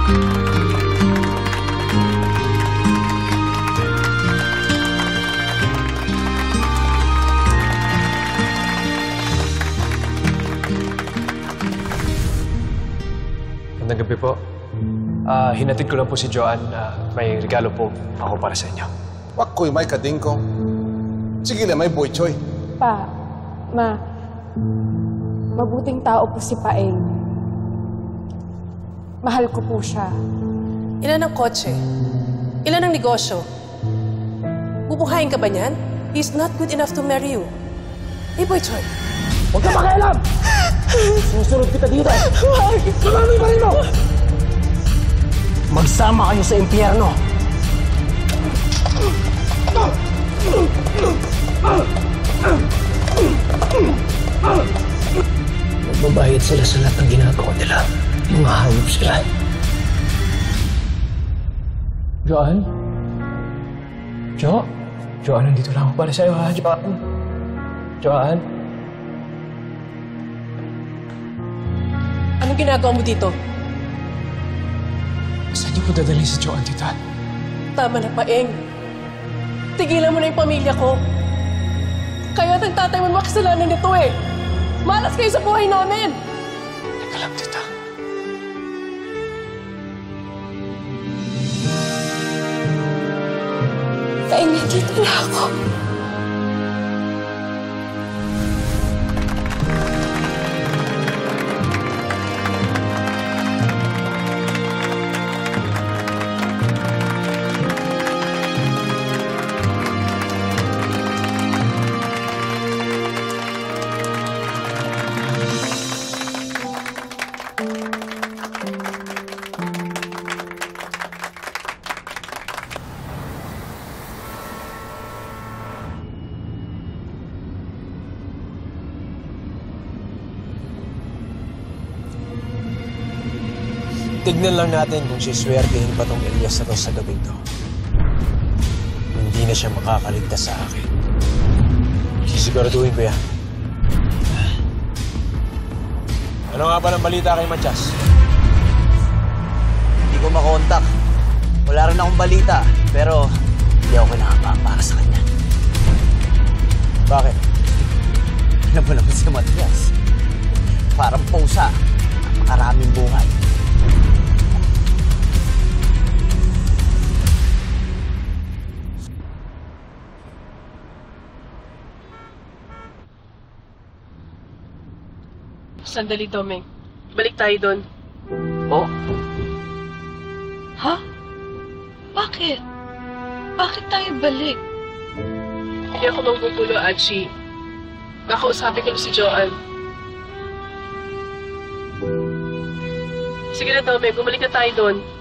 Magandang gabi po. Hinatid ko lang po si Joanne. May regalo po ako para sa inyo. Wako'y may kadingkong. Sige lang, may boy choy. Pa, Ma, mabuting tao po si Paeng. Mahal ko po siya. Ilan ang kotse? Ilan ang negosyo? Bubuhayin ka ba niyan? He's not good enough to marry you. Hey, Boy Choy. Huwag ka makialam! Susunod kita dito! Sumami pa rin mo! Magsama kayo sa impyerno! Magbabayad sila sa lahat ng ginagawa nila. Mga hayop sila. Joanne? Joanne, nandito lang ako para sa'yo, ha? Joanne? Joanne? Anong ginagawa mo dito? Saan niyo po dadalhin si Joanne, tita? Tama na, Paeng. Tigilan mo na yung pamilya ko. Kayo at ang tatay mo makasalanan nito eh. Malas kayo sa buhay namin. Teka lang, tita. Paeng, nandito na ako. Tignan lang natin kung siswertehin pa tong Elias na to sa gabing to. Hindi na siya makakaligtas sa akin. Sisiguraduhin ko yan. Ano nga ba ng balita kay Matias? Hindi ko makontak. Wala rin akong balita. Pero hindi ako kinakapa para sa kanya. Bakit? Alam mo naman si Matias. Parang pusa. Napakaraming buhay. Sandali, Domeng. Balik tayo doon. Oh? Ha? Bakit? Bakit tayo balik? Hindi ako manggugulo, Archie. Nakausapin ko na si Joanne. Sige na, Domeng. Bumalik na tayo doon.